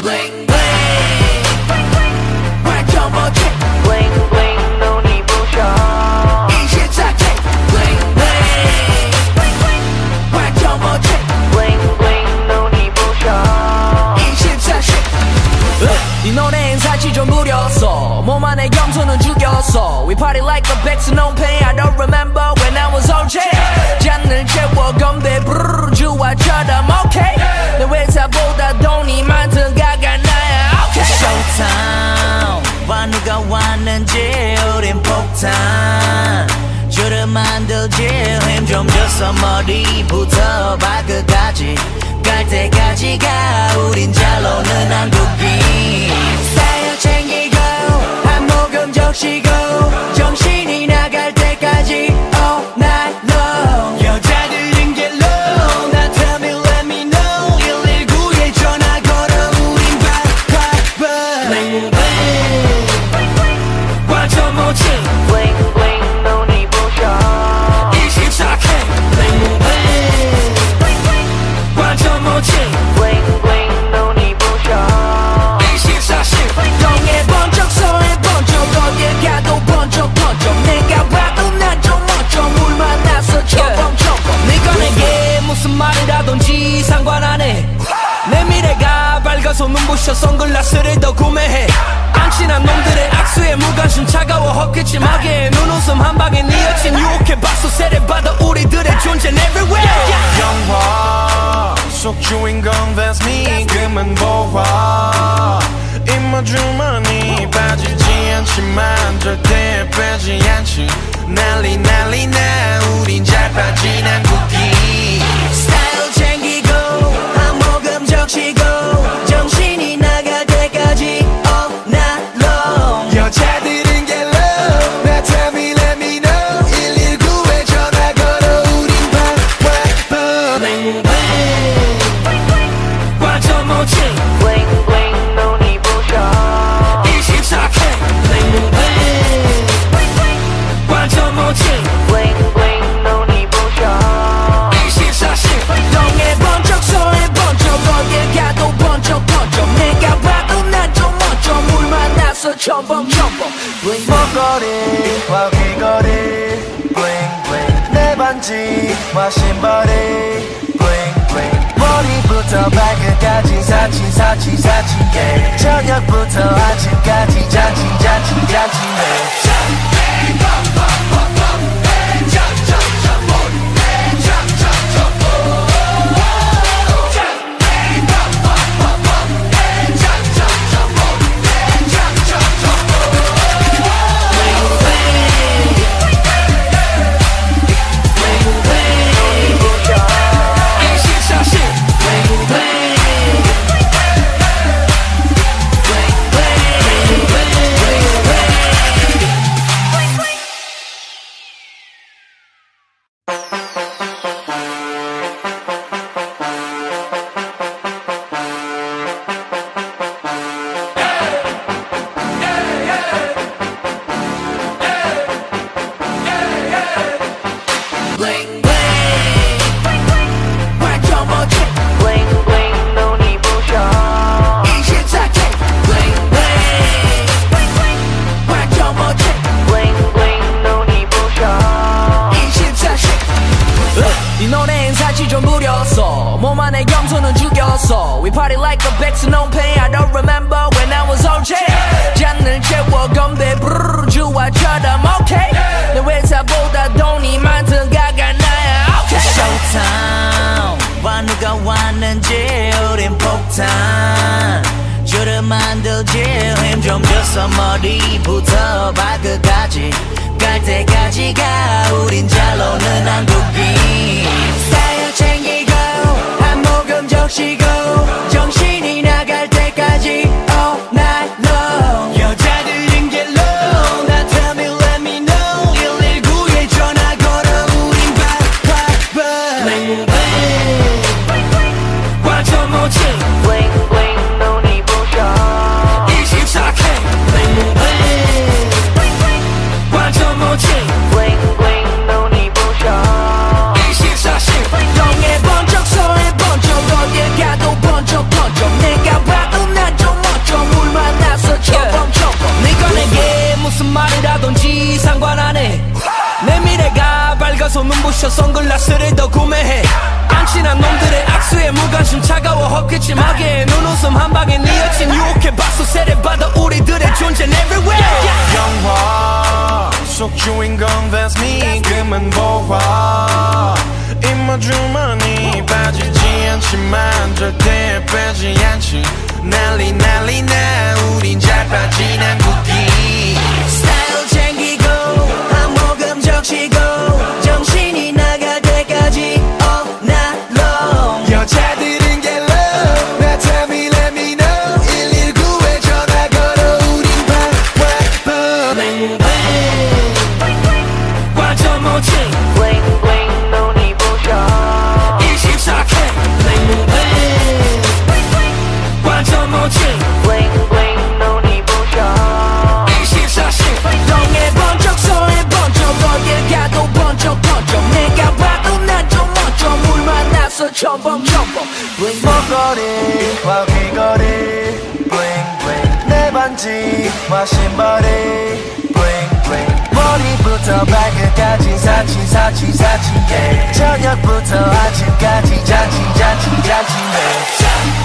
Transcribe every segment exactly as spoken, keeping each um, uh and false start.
Bling bling 완전 멋진 Bling bling 눈이 부셔 이십사 K Bling bling 완전 멋진 Bling bling 눈이 부셔 이십사 시 이 노래엔 사치 좀 부렸어 몸 안에 염소는 죽였어 We party like a 백스 no pain I don't remember when I was on jail 잔을 채워 건배 브르르 주화처럼 okay 내 회사보다 돈이 많던 가가 나야 okay Showtime 와 누가 왔는지 우린 폭탄 줄을 만들지 힘 좀 줘서 머리부터 발끝까지 갈 때까지가 우린 잘 노는 한국인 스타일 챙기고 한 모금 적시고 정신이 나갈 때까지 all night long 여자들은 get low 나 tell me let me know 일일구에 전화 걸어 우린 바빠봐 Bling bling 완전 멋진 Bling bling 눈이 부셔 이십사 K Bling bling 완전 멋진 Bling bling 눈이 부셔 이십사 시 동해 번쩍 서해 번쩍 어딜 가도 번쩍 번쩍 내가 봐도 난 좀 멋져 물 만나서 첨벙 첨벙 네가 내게 무슨 말을 하던지 상관 안 해 내 미래가 밝아서 눈부셔 선글라스를 더 구매해 안 친한 놈들의 악수에 무관심 차가워 헛기침하게 눈웃음 한 방에 네 여친 유혹해 박수 세례받아 우리들의 존재는 everywhere 영화 속 주인공 that's me 그만 보아 입모 주머니 빠지지 않지만 절대 빼지 않지 난리 난리 나 우린 잘 빠진 한국인 스타일 챙기고 한 모금 적시고 정신이 나갈 때까지 all night long 여자들은 get low 나 tell me let me know 일일구에 전화 걸어 우린 바빠봐 Bling bling 완전 멋진 Bling bling 눈이 부셔 이십사 K Bling bling 완전 멋진 Bling bling 눈이 부셔 이십사 시 동해 번쩍 서해 번쩍 어딜 가도 번쩍 번쩍 내가 봐도 난 좀 멋져 물 만나서 첨벙 첨벙 Bling 목걸이와 귀걸이 bling bling 내 반지와 신발이 bling bling 머리부터 발끝까지 사치 사치 사치 yeah. 저녁부터 아침까지 잔치 잔치 잔치 yeah. Bling bling 완전 멋진 Bling bling 눈이 부셔 이십사 K Bling bling 완전 멋진 Bling bling 눈이 부셔 이십사 시 이 노래엔 사치 좀 부렸어 몸 안에 염소는 죽였어 We party like a 백스 no pain I don't remember when I was on jail 잔을 채워 건배 브르르 주화처럼 okay 내 회사보다 돈이 많던 가가 나야 okay Showtime 와 누가 왔는지 우린 폭탄 줄을 만들지 힘 좀 줘서 머리부터 발끝까지 갈 때까지가 우린 잘 노는 한국인 스타일 챙기고 한 모금 적시고 정신이 나갈 때까지 all night long 여자들은 get low 나 tell me let me know 일일구에 전화 걸어 우린 바빠봐 Bling bling 완전 멋진 Bling bling 눈이 부셔 이십사 K Bling bling 완전 멋진 Bling bling 눈이 부셔 이십사 시 동해 번쩍 서해 번쩍 어딜 가도 번쩍 번쩍 내가 봐도 밝아서 눈부셔 선글라스를 더 구매해 안 친한 놈들의 악수에 무관심 차가워 헛기침하게 눈웃음 한 방에 네 여친 유혹해 박수 세례받아 우리들의 존재는 everywhere 영화 속 주인공 that's me 금은 보화 입모주머니 빠지지 않지만 절대 빼지 않지 난리 난리 나 우린 잘 빠진 한국인 스타일 챙기고 한 모금 적시고 정신이 나갈 때까지 all night long 여자들은 get low 나 tell me let me know 일일구에 전화 걸어 우린 바바바 Bling bling 완전 멋진 Bling bling 눈이 부셔 이십사 K Bling bling 완전 멋진 Bling bling 눈이 부셔 이십사 시 동해 번쩍 서해 번쩍 어딜 가도 번쩍 번쩍 내가 봐도 난 좀 멋져 물 만나서 첨벙 첨벙 Bling 목걸이와 귀걸이 bling bling 내 반지와 신발이 bling bling 머리부터 발끝까지 사치 사치 사치 yeah. 저녁부터 아침까지 잔치 잔치 잔치 yeah.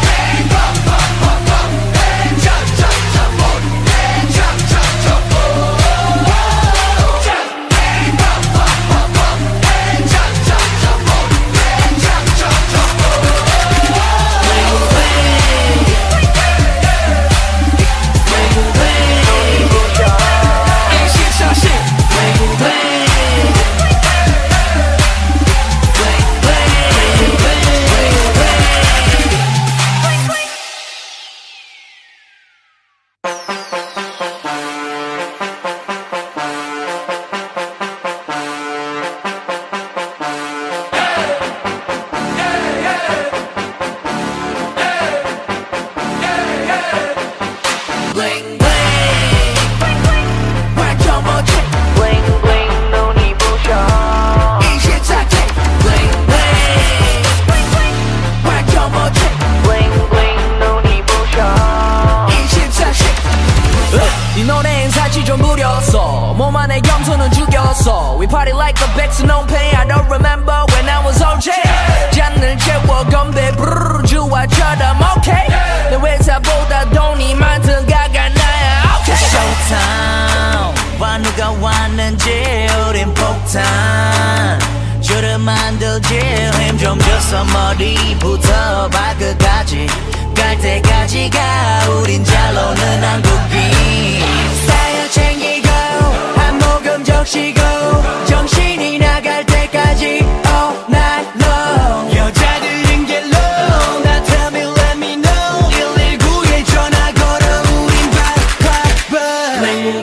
Bling bling 완전 멋진 Bling bling 눈이 부셔 이십사 K Bling bling 완전 멋진 Bling bling 눈이 부셔 이십사 시 이 노래엔 사치 좀 부렸어 몸 안에 염소는 죽였어 We party like a back to no pain I don't remember when I was O J 잔을 채워 건배 브르르 주화처럼 okay 내 회사보다 돈이 많던 가가 나야 okay Showtime 와 누가 왔는지 우린 폭탄 줄을 만들지 힘 좀 줘서 머리부터 발끝까지 갈 때까지가 우린 잘 노는 한국인 스타일 챙기고 한 모금 적시고 정신이 나갈 때까지 all night long 여자들은 get low 나 tell me let me know 일일구에 전화 걸어 우린 바바바 Bling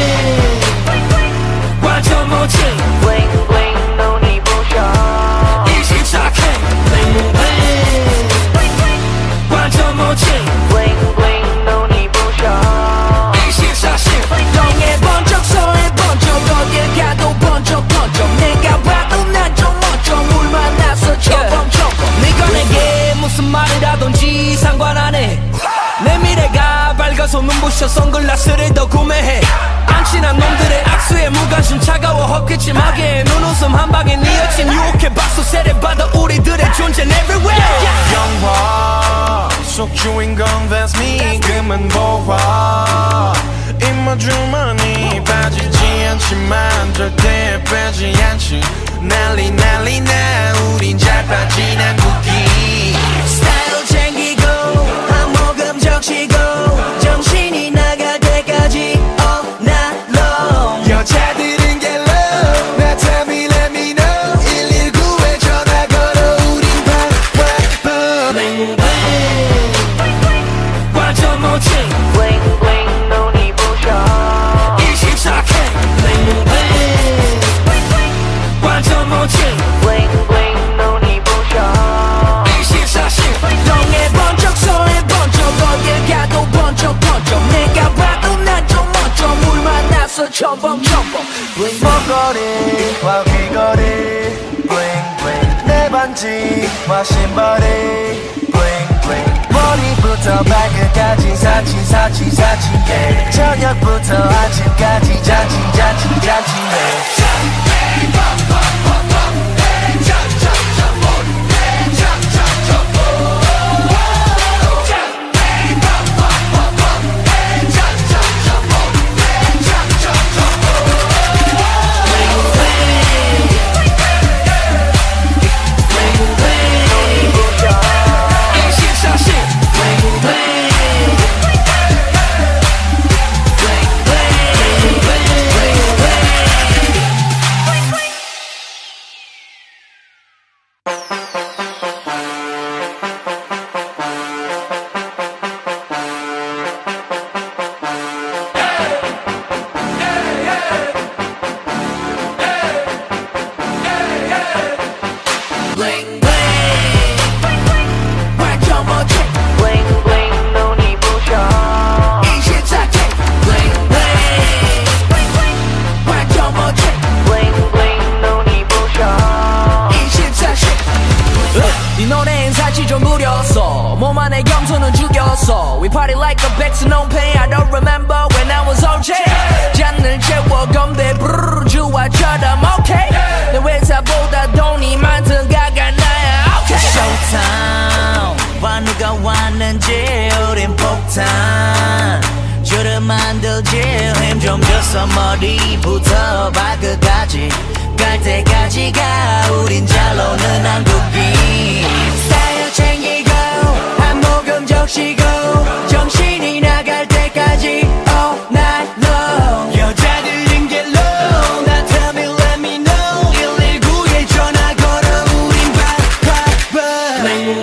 bling 완전 멋진 Bling bling 눈이 부셔 이십사 K Bling bling 완전 멋진 Bling bling 눈이 부셔 이십사 시 동해 번쩍 서해 번쩍 어딜 가도 번쩍 번쩍 내가 봐도 난 좀 멋져 물 만나서 첨벙 첨벙 네가 내게 무슨 말을 하던지 상관 안 해 내 미래가 밝아서 눈부셔 선글라스를 더 구매해 안 친한 놈들의 악수에 무관심 차가워 헛기침하게 눈웃음 한 방에 네 여친 유혹해 박수 세례받아 우리들의 존재는 everywhere 영화 속 주인공 that's me 금은 보화 입모주머니 빠지지 않지만 절대 빼지 않지 난리 난리 나 우린 잘 빠진 한국인 스타일 챙기고 한 모금 적시고 정신이 나갈 때까지 all night long 여자들은 get low 나 tell me let me know 일일구에 전화 걸어 우린 바바바 Bling bling 완전 멋진 Bling bling 눈이 부셔 이십사 K Bling bling 완전 멋진 Bling bling 눈이 부셔 이십사 시 동해 번쩍 서해 번쩍 어딜 가도 번쩍 번쩍 내가 봐도 난 좀 멋져 물 만나서 첨벙 첨벙 Bling 목걸이와 귀걸이 bling bling 내 반지와 신발이 bling bling 머리부터 발끝까지 사치 사치 사치 yeah. 저녁부터 아침까지 잔치 잔치 잔치 yeah. party like a 백스non pain. I don't remember when I was on J. 잔을 채워 건배 브르르 주화처럼 okay. 내 회사보다 돈이 많던 가가 나야 okay. Showtime 봐 누가 왔는지 우린 폭탄 줄을 만들지 힘 좀 줘서 머리부터 발끝까지 갈 때까지가 우린 잘 노는 한국인 스타일 챙기고 한 모금 적시고 정신이 나갈 때까지 all night long 여자들은 get low 나 tell me let me know 일일구에 전화 걸어 우린 바빠봐 Bling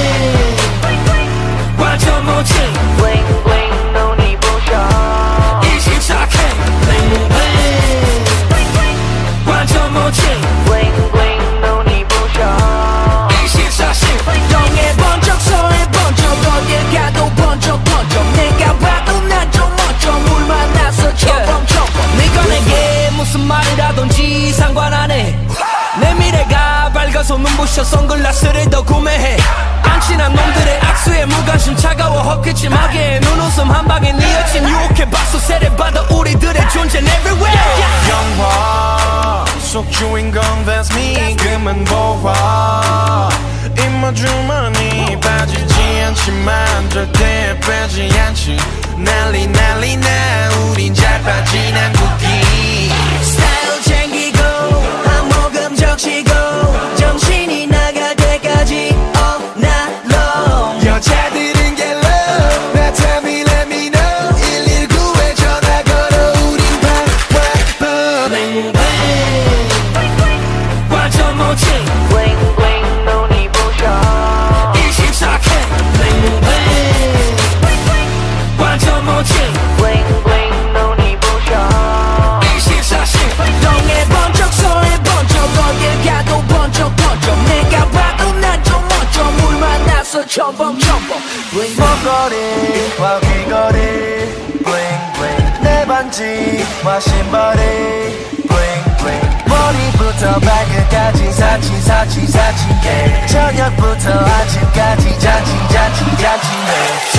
bling 완전 멋진 Bling bling 눈이 부셔 이십사 K Bling bling 완전 멋진 Bling bling 눈이 부셔 이십사 시 동해 번쩍 서해 번쩍 어딜 가도 번쩍 번쩍 내가 봐도 난 좀 멋져 물 만나서 첨벙첨벙 네가 내게 무슨 말을 하던지 상관 안 해 내 미래가 밝아서 눈부셔 선글라스를 더 구매해 안 친한 놈들의 악수에 무관심 차가워 헛기침하게 눈웃음 한 방에 네 여친 유혹해 박수 세례받아 우리들의 존재는 everywhere 영화 속 주인공 that's me 금은 보화 입모주머니 빠지지 않지만 절대 빼지 않지 난리 난리 나 우린 잘 빠진 한국인 스타일 챙기고 한 모금 적시고 정신이 나갈 때까지 all night long 여자들은 get low 나 tell me let me know 일일구에 전화 걸어 우린 바빠봐 Bling bling 완전 멋진 Bling bling 눈이 부셔 이십사 K Bling bling 완전 멋진 Bling bling 눈이 부셔 이십사 시 동해 번쩍 서해 번쩍 어딜 가도 번쩍 번쩍 내가 봐도 난 좀 멋져 물 만나서 첨벙첨벙 Bling 목걸이와 귀걸이 bling bling 내 반지와 신발이 bling bling 머리부터 발끝까지 사치 사치 사치 yeah. 저녁부터 아침까지 잔치 잔치 잔치네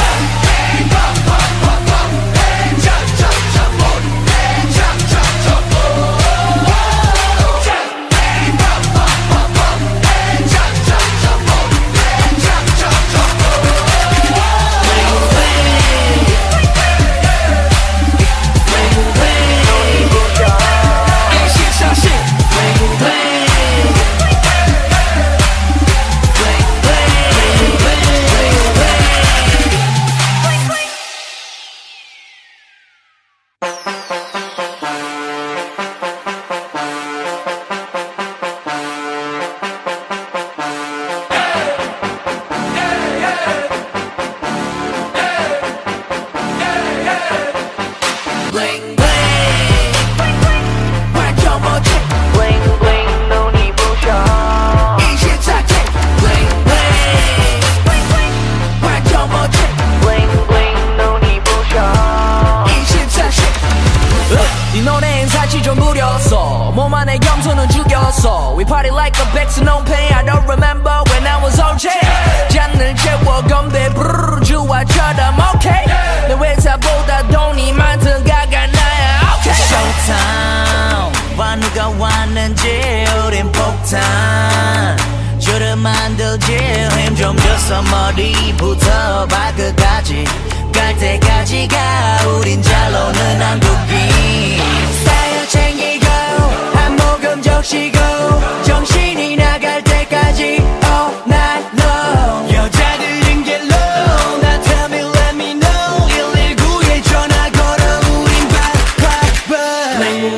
Bling bling 완전 멋진 Bling bling 눈이 부셔 이십사 K Bling bling 완전 멋진 Bling bling 눈이 부셔 이십사 시 이 노래엔 사치 좀 부렸어 몸 안에 염소는 죽였어 We party like a 백스non pain I don't remember when I was on J 잔을 채워 건배 브르르 주화처럼 okay 내 회사보다 돈이 많던 가가 나야 okay Showtime 봐 누가 왔는지 우린 폭탄 줄을 만들지 힘 좀 줘서 머리부터 발끝까지 갈 때까지가 우린 잘 노는 한국인 스타일 챙기고 한 모금 적시고 정신이 나갈 때까지 all night long 여자들은 get low 나 tell me let me know 일일구에 전화 걸어 우린 바빠봐 Bling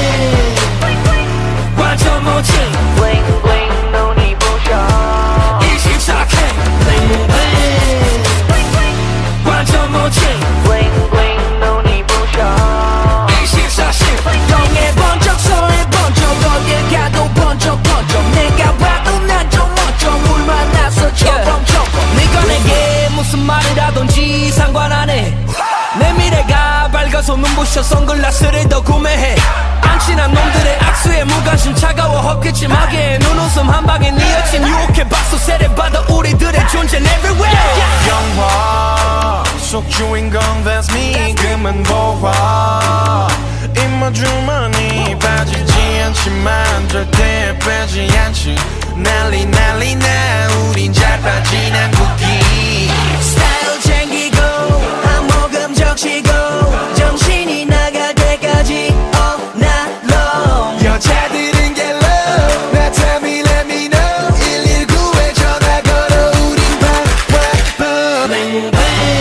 bling 완전 멋진 Bling bling 눈이 부셔 이십사 K Bling bling 완전 멋진 Bling bling 눈이 부셔 이십사 시 동해 번쩍 서해 번쩍 어딜 가도 밝아서 눈부셔 선글라스를 더 구매해 안 친한 놈들의 악수에 무관심 차가워 헛기침하게 눈웃음 한 방에 네 여친 유혹해 박수 세례받아 우리들의 존재는 everywhere 영화 속 주인공 that's me 금은 보화 입모주머니 빠지지 않지만 절대 빼지 않지 난리 난리 나 우린 잘 빠진 한국인 스타일 챙기고 한 모금 적시고 정신이 나갈 때까지 all night long 여자들은 get low 나 tell me let me know 일일구에 전화 걸어 우린 팍팍팍 Bling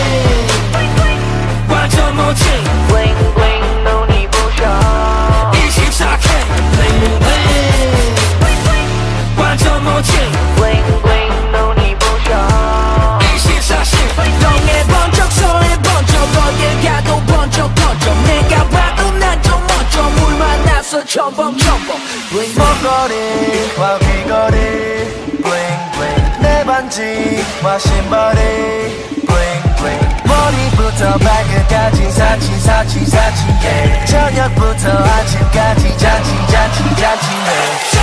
bling 완전 멋진 Bling bling 눈이 부셔 이십사 K Bling bling 완전 멋진 Bling bling 눈이 부셔 이십사 시 동해 번쩍 서해 번쩍 어딜 가도 번쩍 번쩍 내가 봐도 난 좀 멋져 물 만나서 첨벙첨벙 Bling 목걸이와 귀걸이 bling bling 내 반지와 신발이 bling bling 머리부터 발끝까지 사치 사치 사치 yeah. 저녁부터 아침까지 잔치 잔치 잔치 네.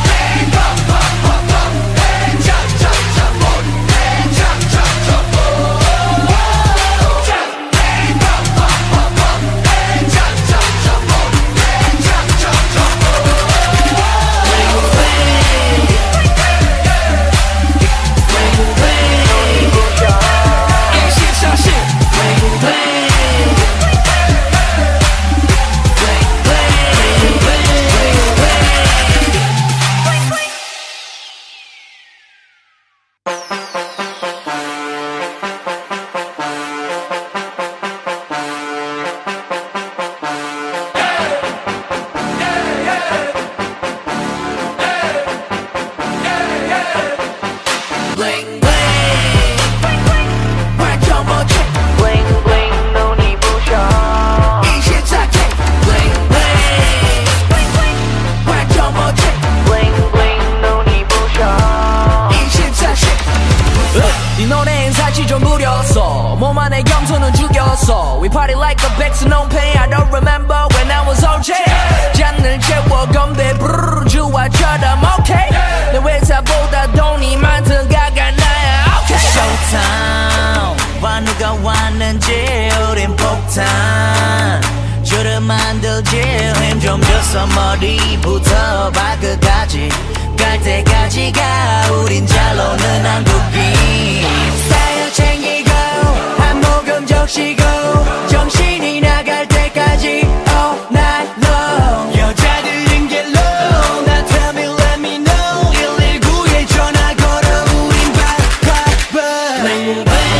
Bling bling 완전 멋진 Bling bling 눈이 부셔 이십사 K Bling bling 완전 멋진 Bling bling 눈이 부셔 이십사 시 이 노래엔 사치 좀 부렸어 몸 안에 염소는 죽였어 We party like a 백수 no pain I don't remember when I was O J 잔을 채워 건배 브르르 주화처럼 okay 내 회사보다 돈이 많던 가가 나야 okay Showtime 와 누가 왔는지 우린 폭탄 줄을 만들지 힘 좀 줘서 머리부터 발끝까지 갈 때까지가 우린 잘 노는 한국인 스타일 챙기고 한 모금 적시고 정신이 나갈 때까지 all night long 여자들은 get low 나 tell me let me know 일일구에 전화 걸어 우린 팍팍팍 Bling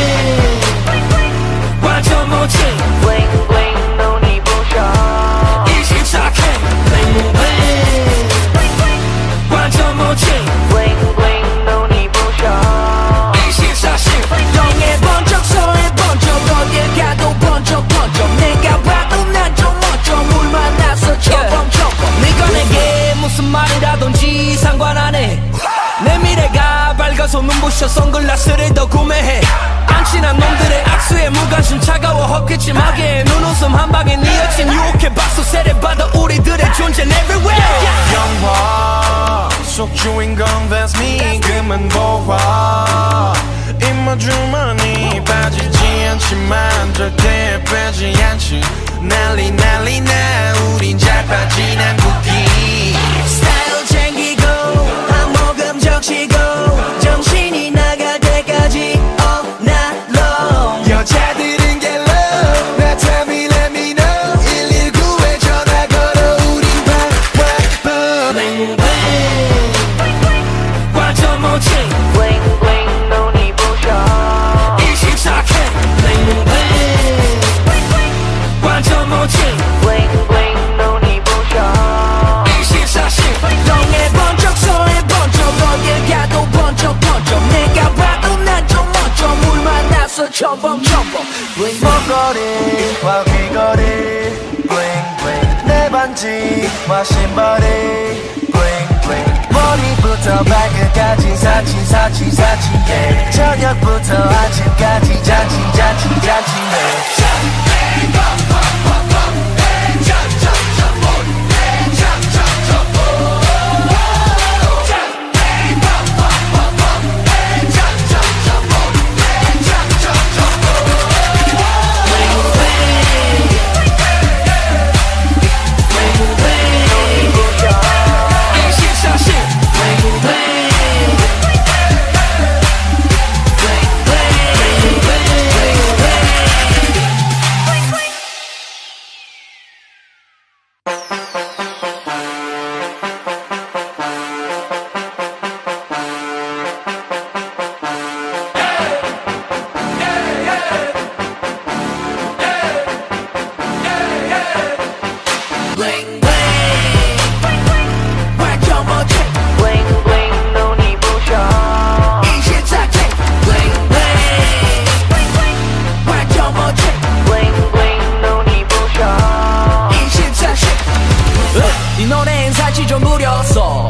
bling 완전 멋진 Bling bling 눈이 부셔 이십사 K Bling bling 완전 멋진 Bling bling 눈이 부셔 이십사 시 동해 번쩍 서해 번쩍 어딜 가도 번쩍 번쩍 내가 봐도 난 좀 멋져 물 만나서 첨벙첨벙 네가 내게 무슨 말이라든지 상관 안 해 내 미래가 밝아서 눈부셔 선글라스를 더 구매해 안 친한 놈들의 악수에 무관심 차가워 헛기침하게 눈웃음 한 방에 네 여친 유혹해 박수 세례받아 우리들의 존재는 everywhere 영화 속 주인공 that's me 금은 보화 입모주머니 빠지지 않지만 절대 빼지 않지 난리 난리 나 우린 잘 빠진 한국인 스타일 챙기고 한 모금 적시고 정신이 나갈 때까지 all night long 여자들은 get low 나 tell me let me know 일일구에 전화 걸어 우린 팍팍팍 Bling bling 완전 멋진 Bling bling 눈이 부셔 이십사 K Bling bling 완전 멋진 Bling bling 눈이 부셔 이십사 시 동해 번쩍 서해 번쩍 어딜 가도 번쩍 번쩍 내가 봐도 난 좀 멋져 물 만나서 첨벙첨벙 Bling 목걸이와 귀걸이 bling bling 내 반지와 신발이 bling bling 머리부터 발끝까지 사치 사치 사치 yeah. 저녁부터 아침까지 잔치 잔치 잔치 네.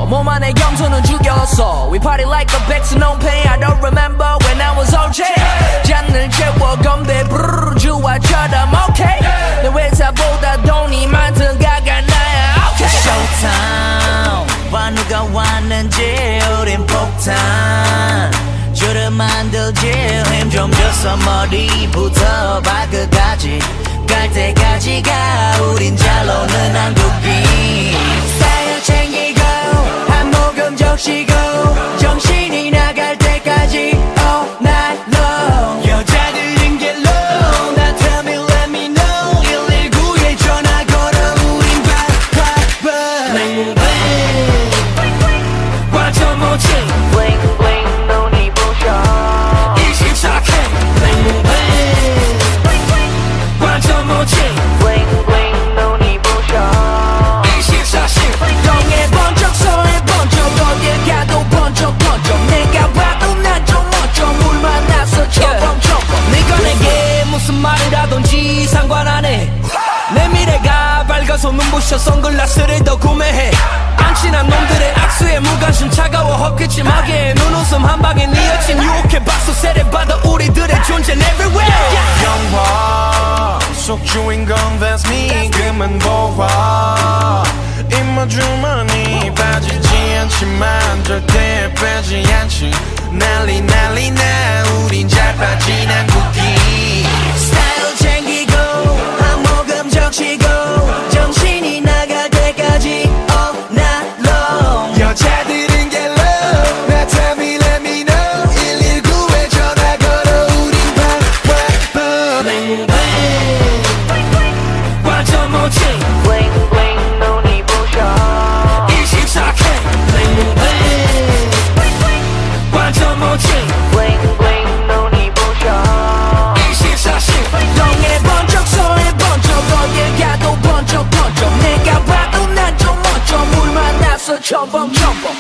몸 안에 염소는 죽였어. We party like a 백수 no pain. I don't remember when I was O J. 잔을 채워 건배 주와처럼 okay. 내 회사보다 돈이 많던 가가 나야 okay. Showtime 봐 누가 왔는지 우린 폭탄 줄을 만들지 힘 좀 줘서 머리부터 발끝까지 갈 때까지가 우린 잘 노는 한국인 스타일 챙기고 한 모금 적시고 정신이 나갈 때까지 all night long 여자들은 get low 나 tell me let me know 일일구에 전화 걸어 우린 바빠봐 Bling bling 완전 멋진 Bling bling 눈이 부셔 이십사 K Bling bling 완전 멋진 Bling bling 눈이 부셔 이십사 시 동해 번쩍 서해 번쩍 어딜 가도 번쩍 번쩍 내가 봐도 난 좀 멋져 물 만나서 첨벙첨벙 네가 내게 무슨 말을 하던지 상관 안 해. 내 미래가 밝아서 눈부셔 선글라스를 더 구매해. 안 친한 놈들의 악수에 무관심 차가워 헛기침하게 눈웃음 한 방에 네 여친 유혹해 박수 세례받아 우리들의 존재는 everywhere. 영화 속 주인공 that's me 금은 보화 입모 주머니 빠지지 않지만 절대 빼지 않지 난리 난리 나 우린 잘 빠진 한국인 스타일 챙기고 한 모금 적시고 정신이 나갈 때까지 all night long 여자들은 get low 나 tell me let me know 일일구에 전화 걸어 우린 바빠봐 Bling bling 완전 멋진 Bling bling 눈이 부셔 이십사 K Bling bling 완전 멋진 Bling bling 눈이 부셔 이십사 시 동해 번쩍 서해 번쩍 어딜 가도 번쩍 번쩍 내가 봐도 난 좀 멋져 물 만나서 첨벙첨벙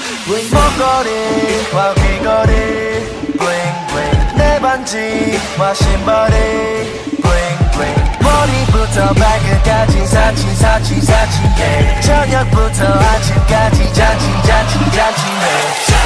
목걸이와 귀걸이 bling bling 내 반지와 신발이 bling bling 머리부터 발끝까지 사치 사치 사치 yeah. 저녁부터 아침까지 잔치 잔치 잔치 yeah.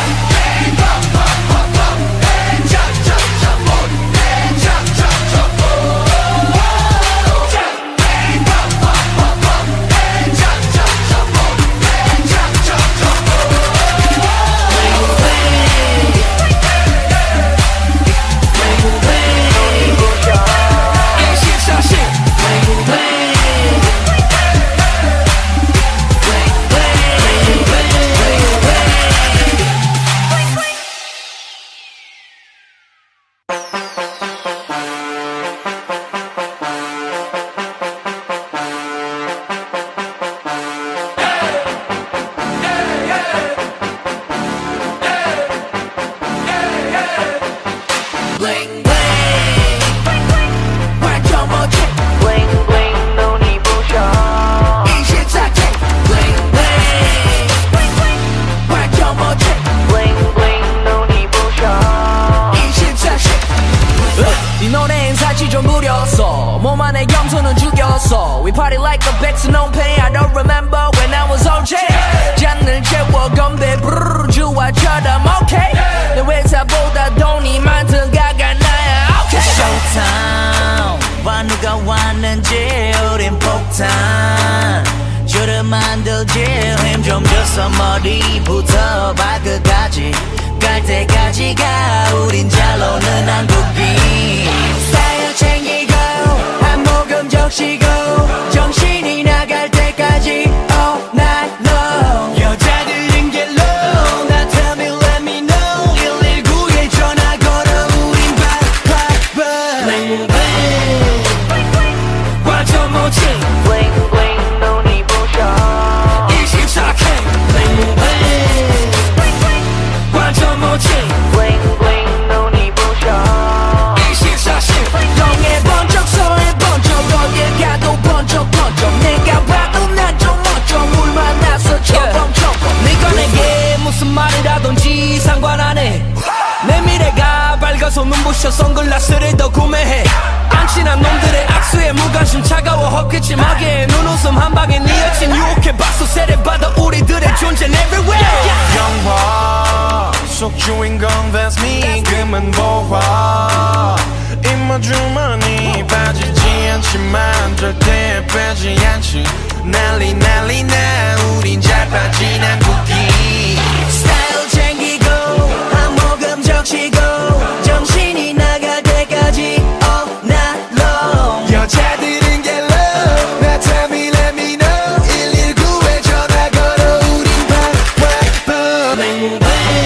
Bling bling 완전 멋진 Bling bling 눈이 부셔 이십사 K Bling bling 완전 멋진 Bling bling 눈이 부셔 이십사 시 이 노래엔 사치 좀 부렸어. 몸 안에 염소는 죽였어. We party like a 백수 no pain. I don't remember when I was O J. 잔을 채워 건배 주와처럼 okay. 내 회사보다 돈이 많던 가가 나야 okay. Showtime 봐 누가 왔는지 우린 폭탄 줄을 만들지 힘 좀 줘서 머리부터 발끝까지 갈 때까지가 우린 잘 노는 한국인 스타일 챙기고 한 모금 적시고 정신이 나갈 때까지 all night long 여자들은 get low 나 tell me let me know 일일구에 전화 걸어 우린 바빠봐 Bling bling 완전 멋진 Bling bling 눈이 부셔 이십사 K Bling bling 완전 멋진 Bling bling 눈이 부셔 이십사 시 악수에 무관심 차가워 헛기침하게 눈웃음 한 방에 네 여친 유혹해 박수 세례받아 우리들의 존재는 everywhere 영화 속 주인공 that's me 금은 보화 입모 주머니 빠지지 않지만 절대 빼지 않지 난리 난리 나 우린 잘 빠진 한국인 스타일 챙기고 한 모금 적시고 정신이 나갈 때까지 all night long 여자들은 get low 나 tell me let me know 일일구에 전화 걸어 우린 팍팍팍 Bling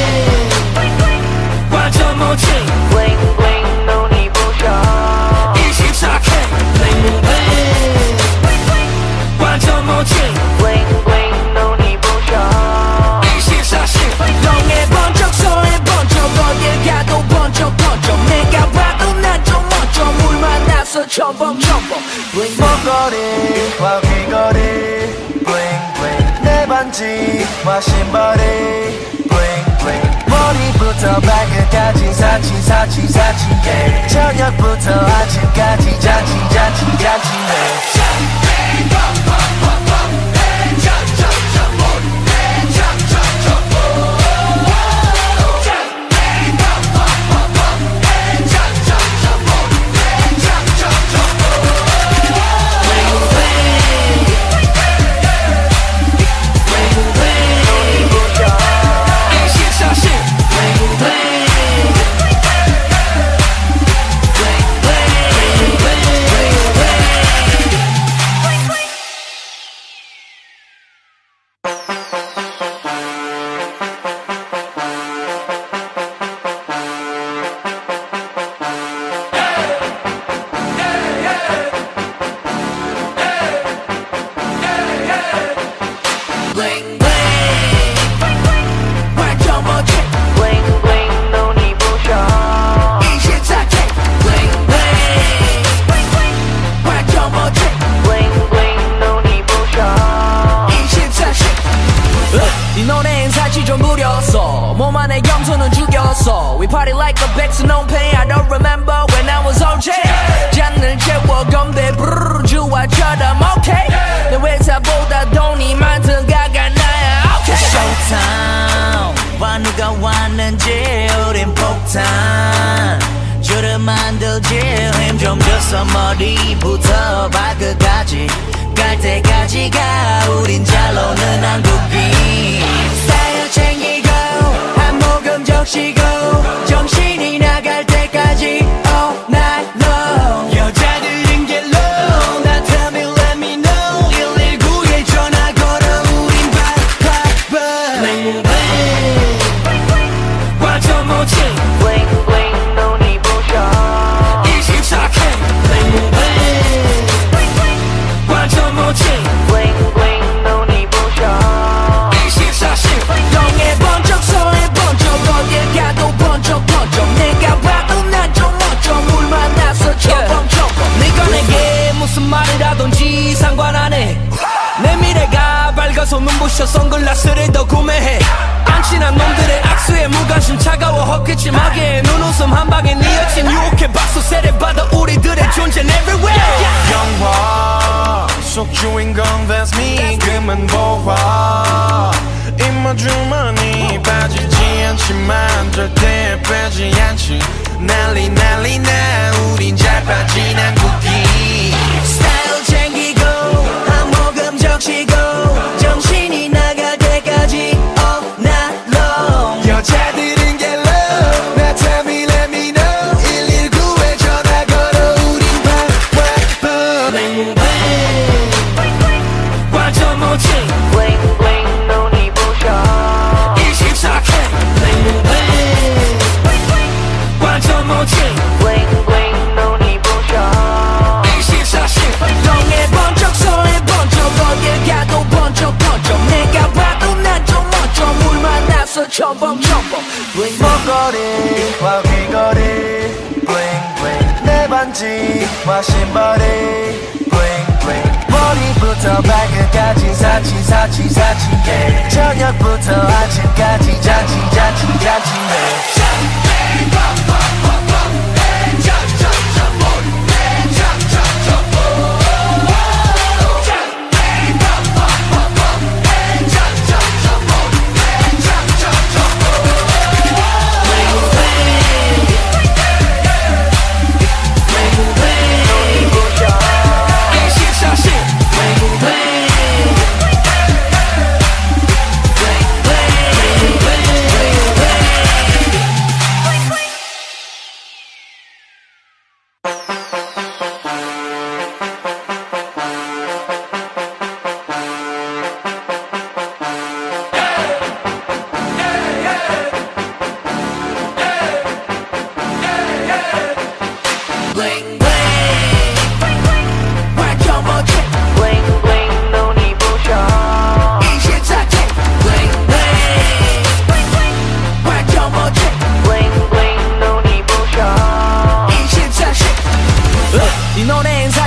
bling 완전 멋진 Bling bling 눈이 부셔 이십사 K Bling bling 완전 멋진 Bling bling 눈이 부셔 이십사 시 동해 번쩍 서해 번쩍 어딜 가도 번쩍 번쩍 내가 봐도 난 좀 멋져 물 만나서 첨벙 첨벙 Bling 목걸이와 귀걸이 bling bling 내 반지와 신발이 bling bling 머리부터 발끝까지 사치 사치 사치 yeah. 저녁부터 아침까지 잔치 잔치 잔치 yeah. Bling bling 완전 멋진 Bling bling 눈이 부셔 이십사 K Bling bling 완전 멋진 Bling bling 눈이 부셔 이십사 시 이 노래엔 사치 좀 부렸어 몸 안에 염소는 죽였어 We party like a 백수 no pain I don't remember when I was O J 잔을 채워 건배 브르르 주화처럼 okay 내 회사보다 돈이 많던 가가 나야 okay Showtime 와 누가 왔는지 우린 폭탄 줄을 만들지 힘 좀 줘서 머리부터 발끝까지 갈 때까지가 우린 잘 노는 한국인 스타일 챙기고 한 모금 적시고 정신이 나갈 때까지 all night long 여자들은 get low 나 tell me let me know 일일구에 전화 걸어 우린 팍팍팍 Bling bling 완전 멋진 Bling bling 눈이 부셔 이십사 K Bling bling 완전 멋진 Bling bling 눈이 부셔 이십사 시 동해 번쩍 서해 번쩍 어딜 가도 번쩍 번쩍 내가 봐도 난 좀 멋져 물 만나서 첨벙 첨벙 네가 내게 무슨 말을 하던지 상관 안 해 내 미래가 밝아서 눈부셔 선글라스를 더 구매해 안 친한 놈들의 악수에 무관심 차가워 헛기침하게 눈웃음 한 방에 네 여친 유혹해 박수 세례받아 우리들의 존재는 everywhere 영화 속 주인공 that's me 금은 보화 입모 주머니 빠지지 않지만 절대 빼지 않지 난리 난리 나 우린 잘 빠진 한국인 스타일 챙기고 한 모금 적시고 정신이 나갈 때까지 all night long 여자들은 get low 나 tell me let me know 일일구에 전화 걸어 우린 팍팍팍 Bling bling 완전 멋진 Bling bling 눈이 부셔 이십사 K Bling bling 완전 멋진 Bling bling 눈이 부셔 이십사 시 동해 번쩍 서해 번쩍 어딜 가도 번쩍 번쩍 내가 봐도 난 좀 멋져 물 만나서 첨벙 첨벙 Bling 목걸이와 귀걸이 bling bling 내 반지와 신발이 bling bling 머리부터 발끝까지 사치 사치 사치 yeah. 저녁부터 아침까지 잔치 잔치 잔치 yeah. 내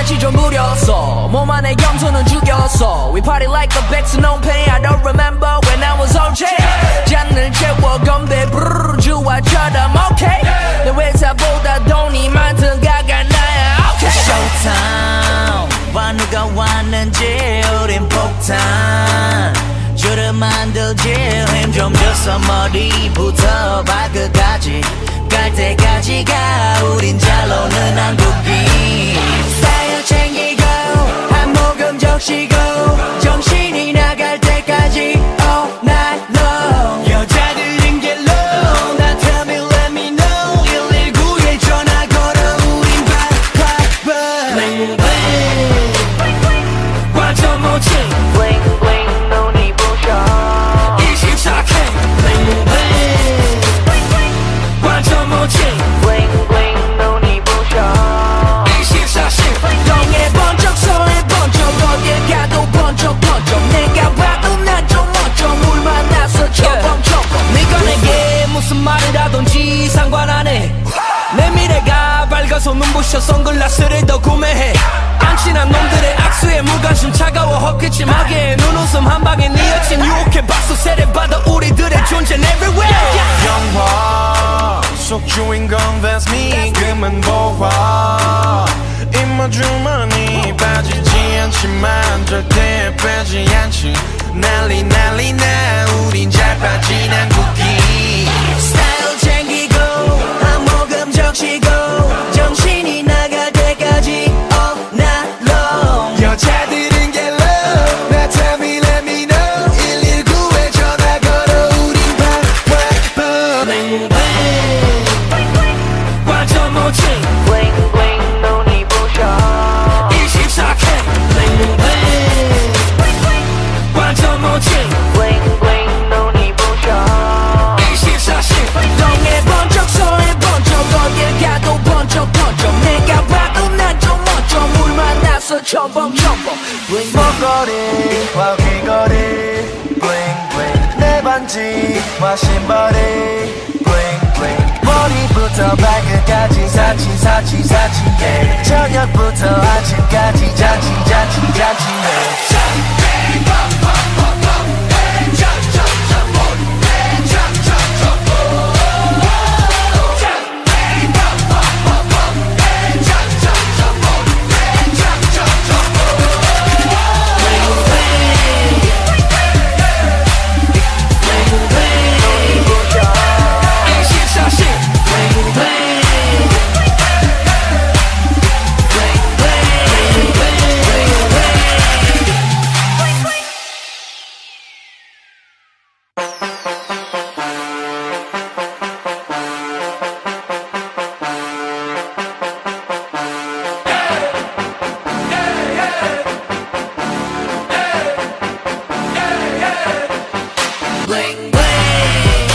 사치 좀 부렸어 몸 안에 염소는 죽였어 We party like a back to no pain I don't remember when I was okay 잔을 채워 건배 브르르 주화처럼 okay 내 회사보다 돈이 많던 가가 나야 okay Showtime 와 누가 왔는지 우린 폭탄 줄을 만들지 힘 좀 줘서 머리부터 발끝까지 갈 때까지가 우린 잘 노는 한국인 스타일 챙기고 한 모금 적시고 정신이 나갈 때까지 all night long 여자들은 get low 나 tell me let me know 일일구에 전화 걸어 우린 팍팍팍 Bling bling 완전 멋진 Bling bling 눈이 부셔 이십사 K Bling bling 완전 멋진 Bling bling 눈이 부셔 이십사 시 동해 번쩍 서해 번쩍 어딜 가도 번쩍 번쩍 내가 봐도 난 좀 멋져 물 만나서 처범처범 네가 내게 무슨 말을 하던지 상관 안 해 내 미래가 밝아서 눈부셔 선글라스를 더 구매해 안 친한 놈들의 악수에 무관심 차가워 헛기침하게 눈웃음 한 방에 네 여친 유혹해 박수 세례받아 우리들의 존재는 everywhere 영화 속 주인공 that's me 금은 보화 입모 주머니 빠지지 않지만 절대 빼지 않지 난리 난리 나 우린 잘 빠진 한국인 스타일 챙기고 한 모금 적시고 정신이 나갈 때까지 all night long 여자들은 get low 나 tell me let me know 일일구에 전화 걸어 우린 팍팍팍 Bling bling 완전 멋진 Bling bling 눈이 부셔 이십사 K Bling bling 완전 멋진 Bling bling 눈이 부셔 이십사 시 동해 번쩍 서해 번쩍 어딜 가도 번쩍 번쩍 내가 봐도 난 좀 멋져 물 만나서 첨벙첨벙 목걸이와 귀걸이 bling bling 내 반지와 신발이 bling bling 머리부터 발끝까지 사치 사치 사치 yeah. 저녁부터 아침까지 잔치 잔치 잔치 yeah. 이십사 시 Bling bling Bling bling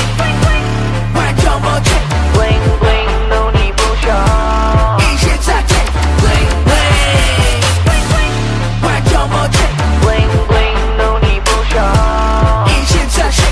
완전 멋진 Bling bling 눈이 부셔 이십사 K Bling bling 완전 멋진 Bling bling 눈이 부셔 이십사 시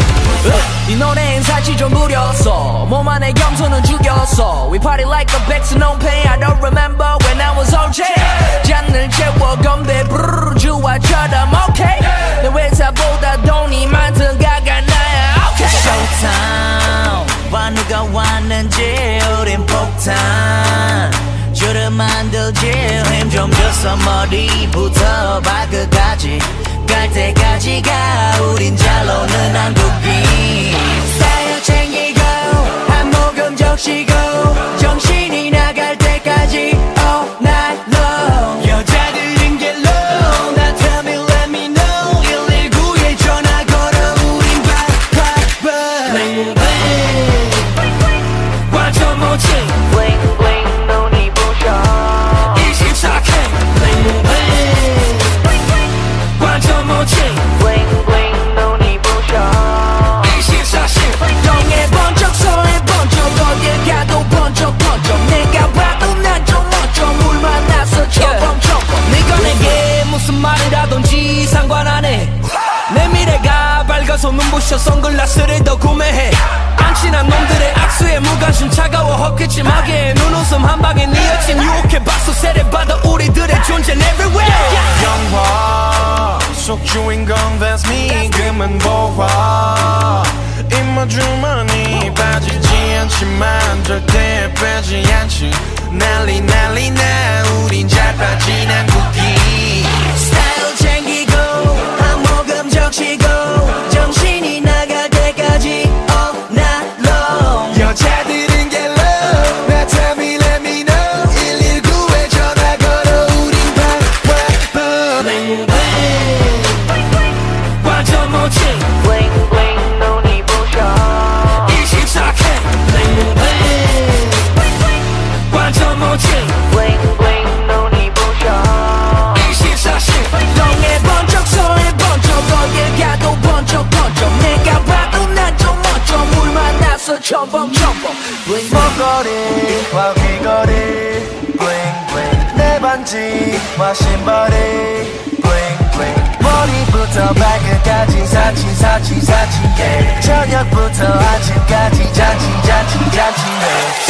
이 노래엔 사치 좀 부렸어 몸 안에 염소는 죽였어 We party like a back to no pain I don't remember when I was okay 잔을 채워 건배 브르르 주화처럼 okay 내 회사보다 돈이 많던 가가 나야 okay Showtime 와 누가 왔는지 우린 폭탄 줄을 만들지 힘 좀 줘서 머리부터 발끝까지 갈 때까지가 우린 잘 노는 한국인 스타일 챙기고 한 모금 적시고 정신이 나갈 때까지 all night long 여자들은 get low 나 tell me let me know 일일구에 전화 걸어 우린 팍팍팍 Bling bling 완전 멋진 Bling bling 눈이 부셔 이십사 K Bling bling 완전 멋진 Bling bling 눈이 부셔 이십사 시 동해 번쩍 서해 번쩍 어딜 가도 번쩍 번쩍 내가 봐도 난 좀 멋져 물 만나서 첨벙첨벙 네가 내게 무슨 말을 하던지 상관 안 해 내 미래가 밝아서 눈부셔 선글라스를 더 구매해 안 친한 놈들의 악수에 무관심 차가워 헛기침하게 눈웃음 한 방에 네 여친 유혹해 박수 세례받아 우리들의 주인공 that's me 금은 보화 입모 주머니 빠지지 않지만 절대 빼지 않지 난리 난리 나 우린 잘 빠진 한국인 스타일 챙기고 한 모금 적시고 정신이 나갈 때까지 all night long 여자들은 get low 나 tell me let me know 일일구에 전화 걸어 우린 바바바 Bling bling 완전 멋진 Bling bling 눈이 부셔 이십사 K Bling bling 완전 멋진 Bling bling 눈이 부셔 이십사 시 동해 번쩍 서해 번쩍 어딜 가도 번쩍 번쩍 내가 봐도 난 좀 멋져 물 만나서 첨벙 첨벙 Bling 목걸이와 귀걸이 bling bling 내 반지와 신발이 bling bling 머리부터 발끝까지 사치 사치 사치 yeah. 저녁부터 아침까지 잔치 잔치 잔치네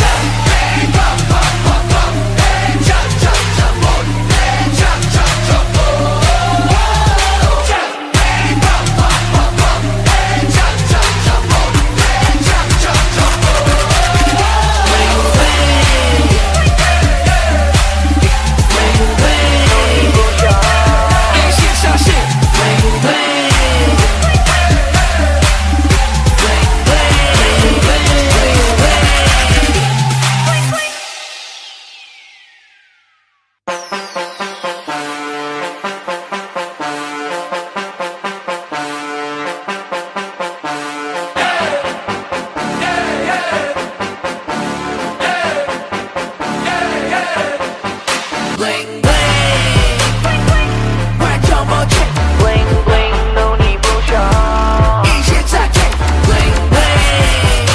Bling bling 완전 멋진 Bling bling 눈이 부셔 이십사 K Bling bling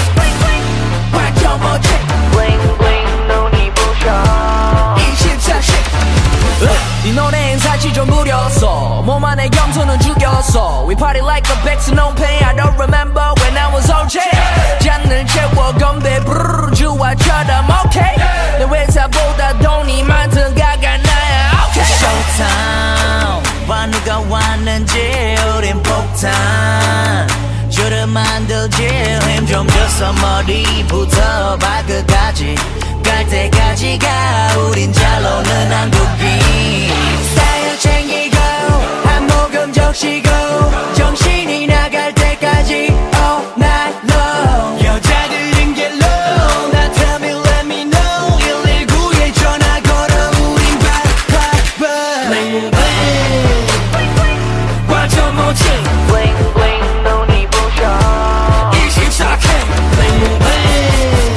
완전 멋진 Bling bling 눈이 부셔 이십사 시 이 노래엔 사치 좀 부렸어 몸 안에 염소는 죽였어 We party like a back to no pain I don't remember when I was O J 잔을 채워 건배 브르르 주화처럼 okay 내 회사보다 돈이 많던 가가 나야 okay Showtime 봐 누가 왔는지 우린 폭탄 줄을 만들지 힘 좀 줘서 머리부터 발끝까지 갈 때까지가 우린 잘 노는 한국인 스타일 챙기고 한 모금 적시고 정신이 나갈 때까지 all night long 여자들은 get low 나 tell me let me know 일일구에 전화 걸어 우린 바바바 Bling bling 완전 멋진 Bling bling 눈이 부셔 이십사 K Bling bling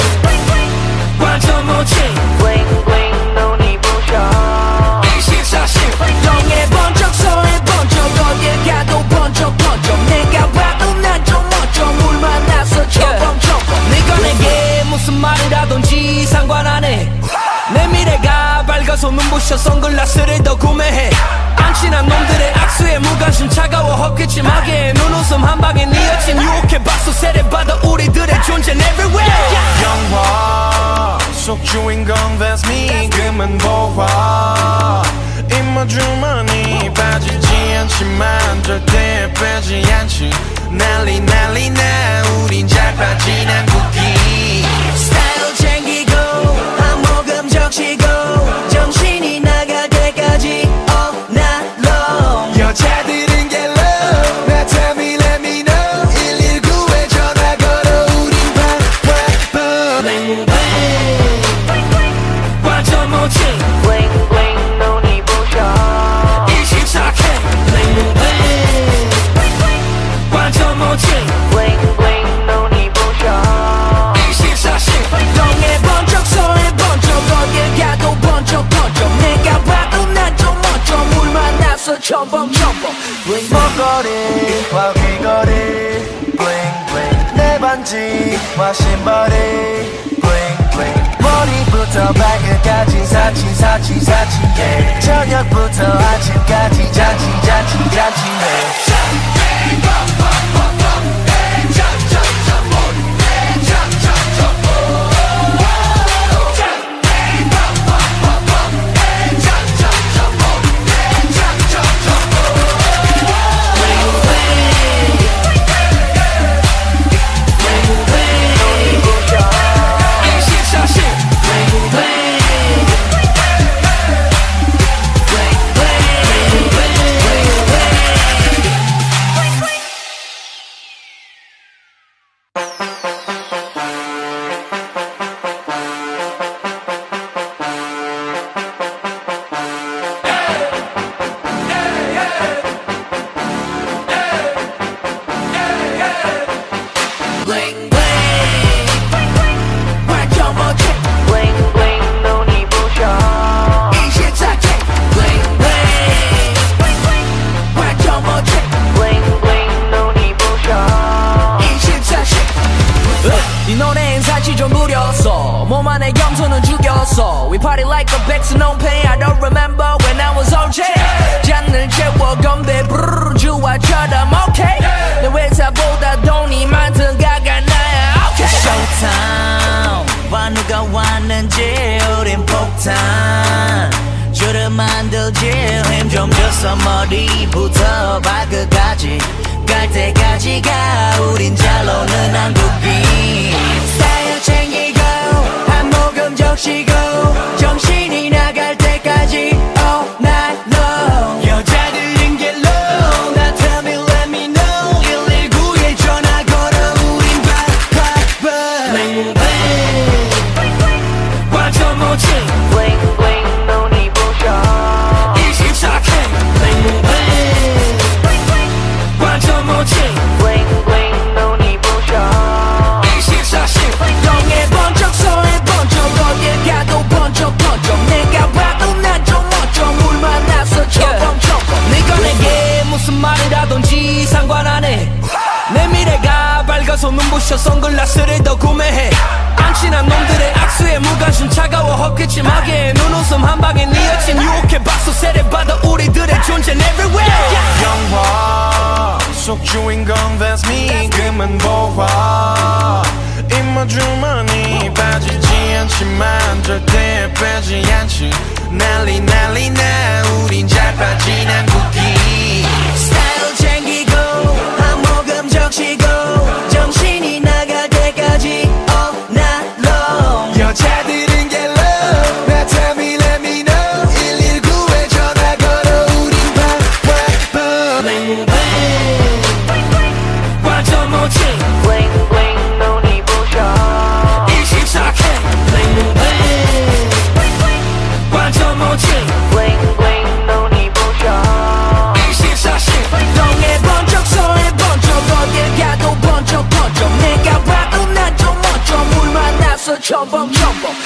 완전 멋진 Bling bling 눈이 부셔 이십사 시 동해 번쩍 서해 번쩍 어딜 가도 번쩍 번쩍 내가 봐도 난 좀 멋져 물 만나서 첨벙 첨벙 네가 내게 무슨 말을 하던지 상관 안 해 내 미래가 밝아서 눈부셔 선글라스를 더 구매해 안 친한 놈들의 악수에 무관심 차가워 헛기침하게 눈웃음 한 방에 네 여친 유혹해 박수 세례받아 우리들의 존재는 everywhere 영화 속 주인공 that's me 금은 보화 입모 주머니 빠지지 않지만 절대 빼지 않지 난리 난리 나 우린 잘 빠진 한국인 스타일 챙기고 한 모금 적시고 정신이 나갈 때까지 all night long 여자들은 get low 나 tell me let me know 일일구에 전화 걸어 우린 바바바 Bling bling 완전 멋진 Bling bling 눈이 부셔 이십사 K Bling bling 완전 멋진 Bling bling 눈이 부셔 이십사 시 동해 번쩍 서해 번쩍 어딜 가도 번쩍 번쩍 내가 봐도 난 좀 멋져 물 만나서 첨벙 첨벙 Bling 목걸이와 귀걸이 bling bling 내 반지와 신발이 bling bling 머리부터 발끝까지 사치 사치 사치 yeah. 저녁부터 아침까지 잔치 잔치 잔치네 채워 건배 브르르 주화처럼 okay 내 회사보다 돈이 많든 가가 나야 okay Showtime 봐 누가 왔는지 우린 폭탄 줄을 만들지 힘 좀 줘서 머리부터 발끝까지 갈 때까지가 우린 잘 노는 한국인 스타일 챙기고 한 모금 적시고 정신이 나갈 때까지 all night long 여자들은 get low 나 tell me let me know 일일구에 전화 걸어 우린 바빠봐 Bling bling 완전 멋진 Bling bling 눈이 부셔 이십사 K Bling bling 완전 멋진 Bling bling 눈이 부셔 이십사 시 동해 번쩍 서해 번쩍 어딜 가도 번쩍 번쩍 내가 봐도 난 좀 멋져 물 만나서 첨벙첨벙 네가 내게 무슨 말이라든지 상관 안 해 내 미래가 밝아서 눈부셔 선글라스를 더 구매해 안 친한 놈들의 악수에 무관심 차가워 헛기침하게 눈웃음 한 방에 네 여친 유혹해 박수 세례받아 우리들의 존재는 everywhere 영화 속 주인공 that's me 금은 보화 입모주머니 빠지지 않지만 절대 빼지 않지 난리 난리 나 우린 잘 빠진 한국인 스타일 챙기고 한 모금 적시고 정신이 나갈 때까지 all night long 여자들은 get low 나 tell me let me know 일일구에 전화 걸어 우린 바빠봐 Bling bling 완전 멋진 Bling bling 눈이 부셔 이십사 K Bling bling 완전 멋진 Bling bling 눈이 부셔 이십사 시 동해 번쩍 서해 번쩍 어딜 가도 번쩍 번쩍 내가 봐도 난 좀 멋져 물 만나서 첨벙첨벙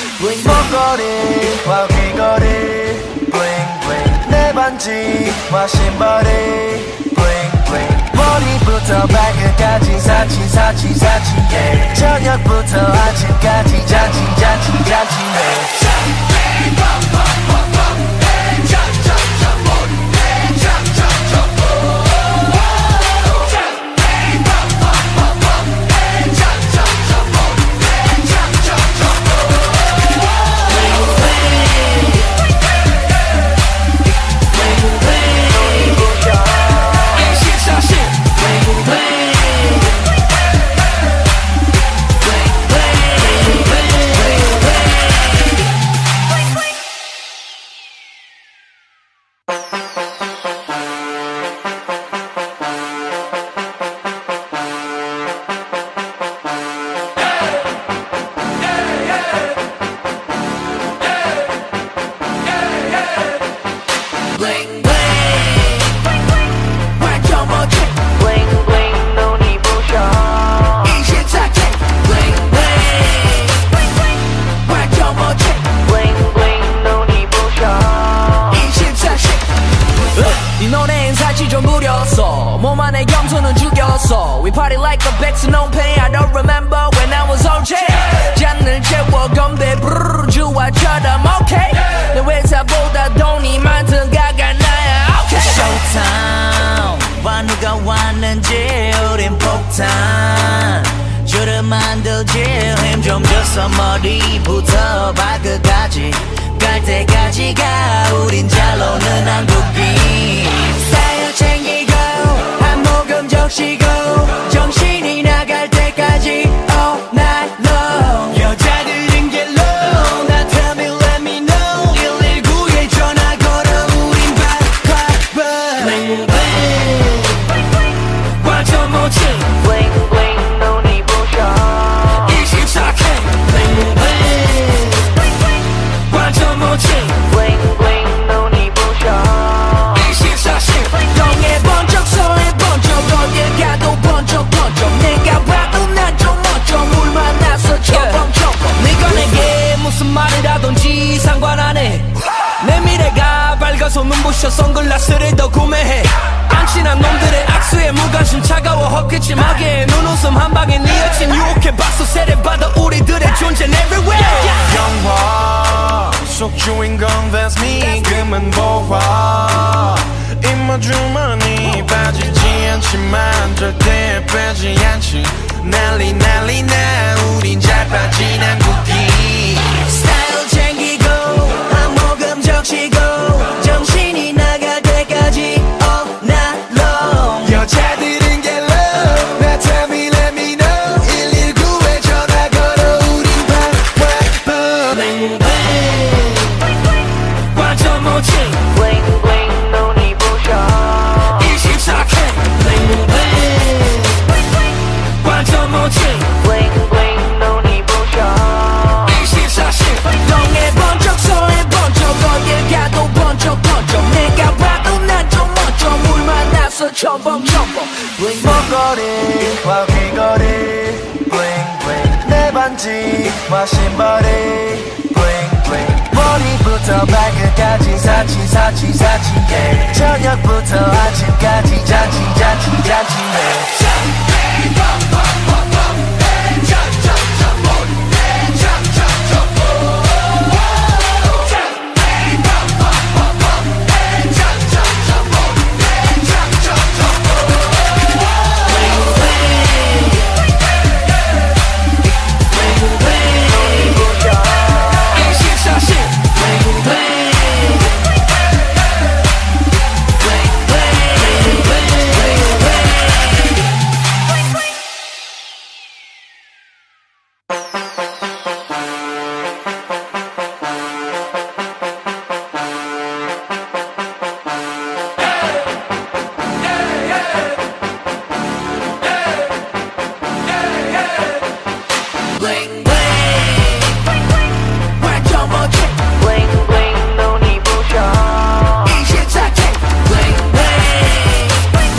목걸이와 귀걸이 bling bling 내 반지와 신발이 bling bling 머리부터 발끝까지 사치 사치 사치 yeah. 저녁부터 아침까지 잔치 잔치 잔치네 이십사 시 Bling bling Bling bling 완전 멋진 Bling bling 눈이 부셔 이십사 K Bling bling 완전 멋진 Bling bling 눈이 부셔 이십사 시 이 노래엔 사치 좀 부렸어 몸 안에 염소는 죽였어 We party like a 백수 no pain I don't remember when I was O J 잔을 채워 건배 브르르 주화처럼 okay 내 회사보다 돈이 많든 가가 나야 okay Showtime 봐 누가 왔는지 우린 폭탄 줄을 만들지 힘 좀 줘서 머리부터 발끝까지 갈 때까지가 우린 잘 노는 한국인 스타일 챙기고 한 모금 적시고 정신이 나갈 때까지 all night long 여자들은 get low 나 tell me let me know 일일구에 전화 걸어 우린 바빠봐 Bling bling 완전 멋진 Bling bling 눈이 부셔 이십사 K Bling bling 완전 멋진 Bling bling 눈이 부셔 이십사 시 동해 번쩍 서해 번쩍 어딜 가도 번쩍 번쩍 내가 봐도 난 좀 멋져 물 만나서 첨벙첨벙 네가 내게 무슨 말이라든지 상관 안 해 내 미래가 밝아서 눈부셔 선글라스를 더 구매해 안 친한 놈들의 악수에 무관심 차가워 헛기침하게 눈웃음 한 방에 네 여친 유혹해 박수 세례받아 우리들의 존재는 everywhere 영화 속 주인공 that's me 금은 보화 입 주머니 빠지지 않지만 절대 빼지 않지 난리 난리 나 우린 잘 빠진 한국인 스타일 챙기고 한 모금 적시고 정신이 나갈 때까지 all night long 여자들은 get low 나 tell me let me know 일일구에 전화 걸어 우린 팡팡팡 Bling bling 완전 멋진 Bling bling 눈이 부셔 이십사 K Bling bling 완전 멋진 Bling bling 눈이 부셔 이십사 시 동해 번쩍 서해 번쩍 어딜 가도 번쩍 번쩍 내가 봐도 난 좀 멋져 물 만나서 첨벙 첨벙 Bling 목걸이와 귀걸이 bling bling 내 반지와 신발이 bling bling 머리부터 발끝까지 사치 사치 사치 yeah. 저녁부터 아침까지 잔치 잔치 잔치 yeah. Bling bling 완전 멋진 Bling bling 눈이 부셔 이십사 K Bling bling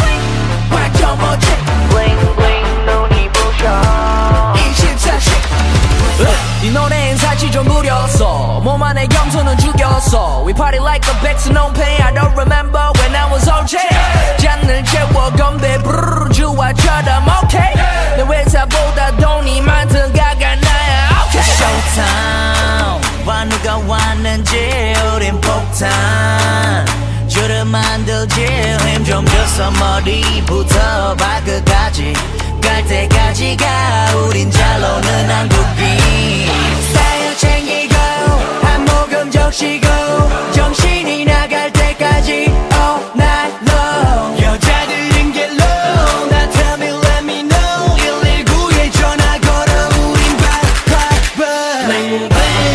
완전 멋진 Bling bling 눈이 부셔 이십사 시 이 노래엔 사치 좀 부렸어 몸 안에 염소는 죽였어 We party like a back to no pain I don't remember when I was O J 잔을 채워 건배 브르르 주화처럼 okay 내 회사보다 돈이 많던 가가 나야 okay Showtime 와 누가 왔는지 우린 폭탄 줄을 만들지 힘 좀 줘서 머리부터 발끝까지 갈 때까지가 우린 잘 노는 한국인 스타일 챙기고 한 모금 적시고 정신이 나갈 때까지 all night long 여자들은 get low 나 tell me let me know 일일구에 전화 걸어 우린 팡팡팡 Bling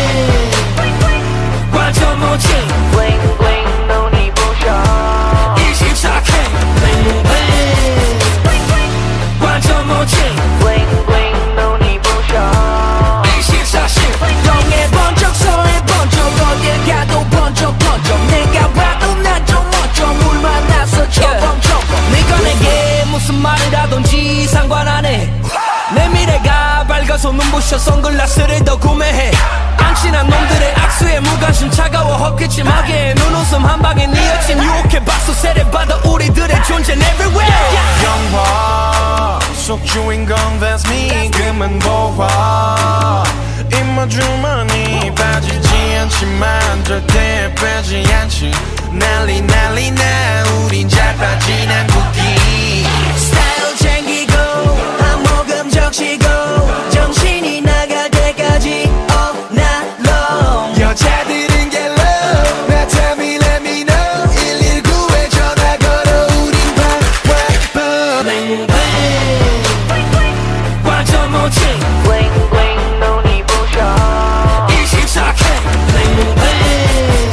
bling 완전 멋진 Bling bling 눈이 부셔 이십사 K Bling bling 완전 멋진 Bling bling 눈이 부셔 이십사 시 동해 번쩍 서해 번쩍 어딜 가도 번쩍 번쩍 내가 봐도 난 좀 멋져 물 만나서 첨벙 첨벙 네가 내게 무슨 말을 하던지 상관 안 해 내 미래가 밝아서 눈부셔 선글라스를 더 구매해 안 친한 놈들의 악수에 무관심 차가워 헛기침하게 눈웃음 한 방에 네 여친 유혹해 박수 세례받아 우리들의 존재는 everywhere 영화 속 주인공 that's me 금은 보화 이모 주머니 빠지지 않지만 절대 빼지 않지 난리 난리 나 우린 잘 빠진 한국인 스타일 챙기고 한 모금 적시고 정신이 나갈 때까지 all night long 여자들은 get low 나 tell me let me know 일일구에 전화 걸어 우린 팡팡팡 Bling bling 완전 멋진 Bling bling 눈이 부셔 이십사 K Bling bling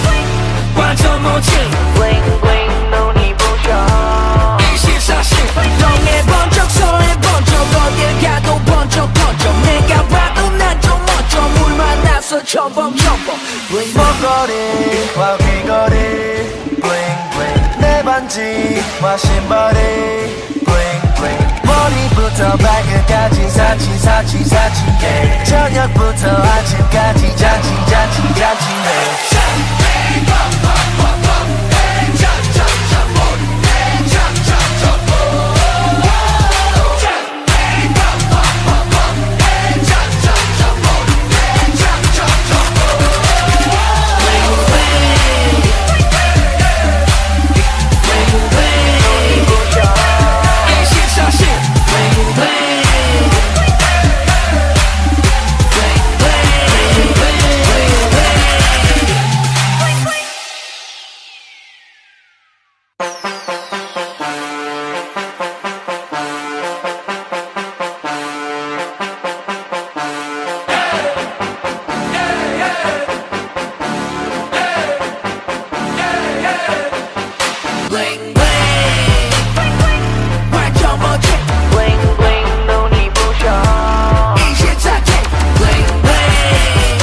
완전 멋진 Bling bling 눈이 부셔 이십사 시 동해 번쩍 서해 번쩍 어딜 가도 번쩍 번쩍 내가 봐도 난 좀 멋져 물 만나서 첨벙 첨벙 Bling 목걸이와 귀걸이 bling bling 내 반지와 신발이 bling bling 머리부터 발끝까지 사치 사치 사치 yeah. 저녁부터 아침까지 잔치 잔치 잔치 yeah. bling Bling bling 완전 멋진 Bling bling 눈이 부셔 이십사 K Bling bling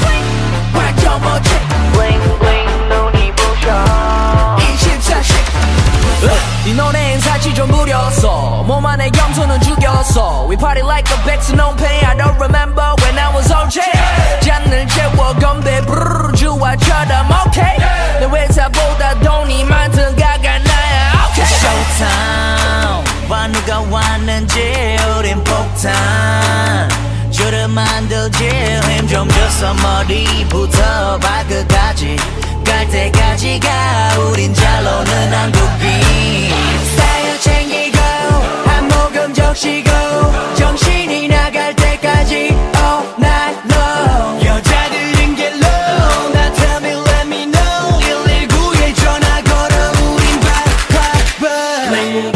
완전 멋진 Bling bling 눈이 부셔 이십사 시 이 노래엔 사치 좀 부렸어 몸 안에 염소는 죽였어 We party like a 백수 no pain I don't remember when I was O J 잔을 채워 검대 브르르 주화처럼 okay 내 회사보다 돈이 많던 가가 나야 okay Showtime 와 누가 왔는지 우린 폭탄 줄을 만들지 힘 좀 줘서 머리부터 발끝까지 갈 때까지가 우린 잘 노는 한국인 스타일 챙기고 한 모금 적시고 정신이 나갈 때까지 all night long 여자들은 get low 나 tell me let me know 일일구에 전화 걸어 우린 바빠봐 Bling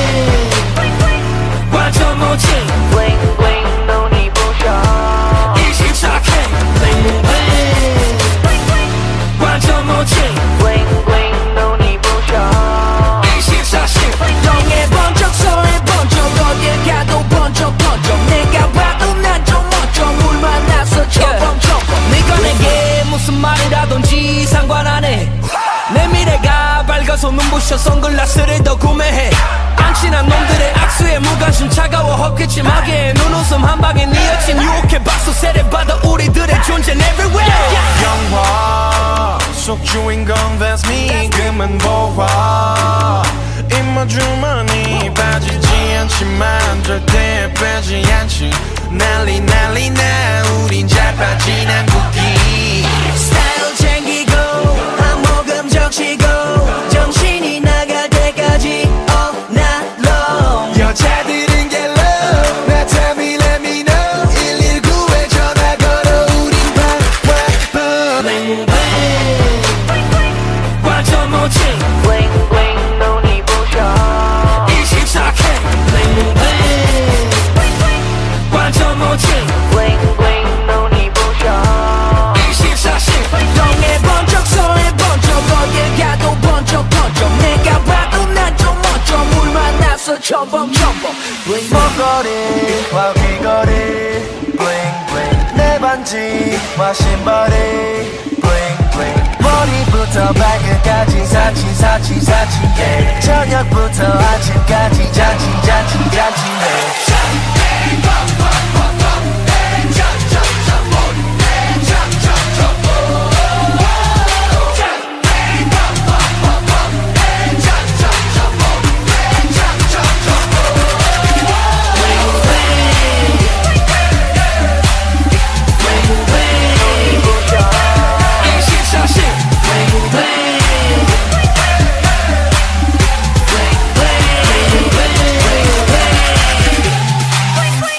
bling 완전 멋진 Bling bling 눈이 부셔 이십사 K Bling bling 완전 멋진 Bling bling 눈이 부셔 이십사 시 동해 번쩍 서해 번쩍 어딜 가도 번쩍 번쩍 내가 봐도 난 좀 멋져 물 만나서 첨벙첨벙 네가 내게 무슨 말이라든지 상관 안해 내 미래가 밝아서 눈부셔 선글라스를 더 구매해 안 친한 놈들의 악수에 무관심 차가워 헛기침하게 눈웃음 한 방에 네 여친 유혹해 박수 세례받아 우리들의 존재는 everywhere 영화 속 주인공 that's me 금은 보화 입모 주머니 빠지지 않지만 절대 빼지 않지 난리 난리 나 우린 잘 빠진 한국인 스타일 챙기고 한 모금 적시고 정신이 나갈 때까지 all night long 여자들은 get low 나 tell me let me know 일일구에 전화 걸어 우린 바빠봐 Bling bling 완전 멋진 Bling bling 눈이 부셔 이십사 K Bling bling 완전 멋진 Bling bling 눈이 부셔 이십사 시 동해 번쩍 서해 번쩍 어딜 가도 번쩍 번쩍 내가 봐도 난 좀 멋져 물 만나서 첨벙첨벙 목걸이와 귀걸이 bling bling 내 반지와 신발이 bling bling 머리부터 발끝까지 사치 사치 사치 yeah. 저녁부터 아침까지 잔치 잔치 잔치네 이십사 시 Bling bling Bling bling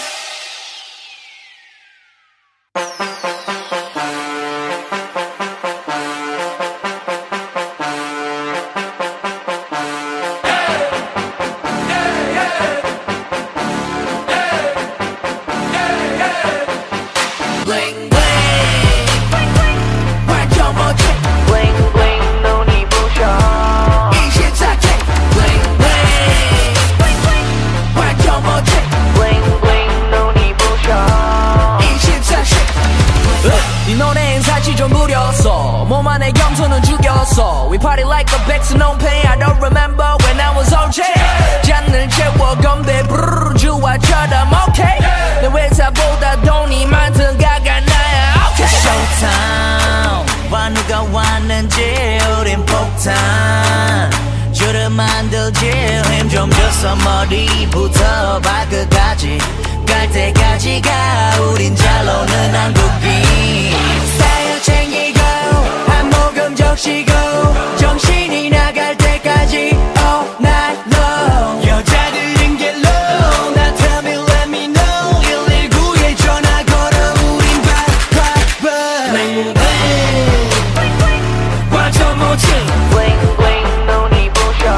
Bling bling 완전 멋진 Bling bling 눈이 부셔 이십사 K Bling bling 완전 멋진 Bling bling 눈이 부셔 이십사 시 이 노래엔 사치 좀 부렸어 몸 안에 염소는 죽였어 We party like a 백수 no pain I don't remember when I was O J 잔을 채워 검대 브르르 주화처럼 okay 내 회사보다 돈이 많던 가가 나야 okay Showtime 와 누가 왔는지 우린 폭탄 줄을 만들지 힘 좀 줘서 머리부터 발끝까지 갈 때까지가 우린 잘 노는 한국인 스타일 챙기고 한 모금 적시고 정신이 나갈 때까지 all night long 여자들은 get low 나 tell me let me know 일일구에 전화 걸어 우린 바빠봐 Bling bling 완전 멋진 Bling bling 눈이 부셔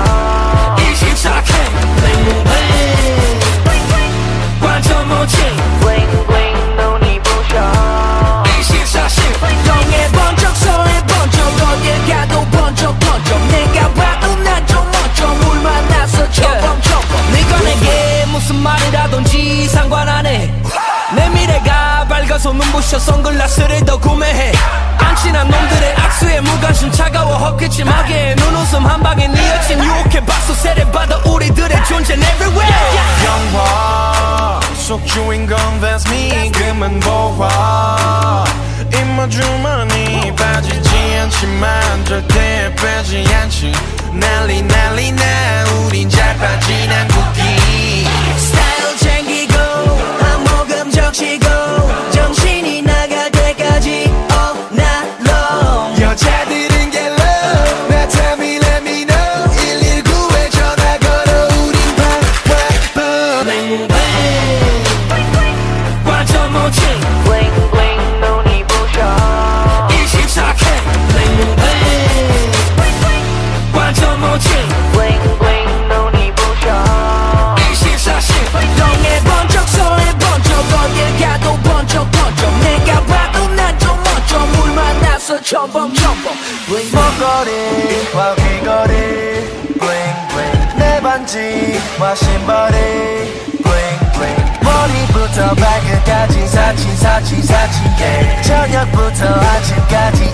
부셔 선글라스를 더 구매해 안 친한 놈들의 악수에 무관심 차가워 헛기침하게 눈웃음 한 방에 네 여친 유혹해 박수 세례받아 우리들의 존재는 everywhere 영화 속 주인공 that's me 금은 보화 입모 주머니 빠지지 않지만 절대 빼지 않지 난리 난리 나 우린 잘 빠진 한국인 스타일 챙기고 한 모금 적시고 정신이 나갈 때까지 all night long 여자들은 get love 나 tell me let me know 일일구에 전화 걸어 우린 팡팡팡 Bling bling 완전 멋진 Bling bling 눈이 부셔 이십사 K Bling bling 완전 멋진 Bling bling 눈이 부셔 이십사 시 동해 번쩍 서해 번쩍 어딜 가도 번쩍 번쩍 내가 봐도 난 좀 멋져 물 만나서 첨벙첨벙 Bling 목걸이와 귀걸이 bling bling 내 반지와 신발이 bling bling 머리부터 발끝까지 사진 사진 사진 yeah. 저녁부터 아침까지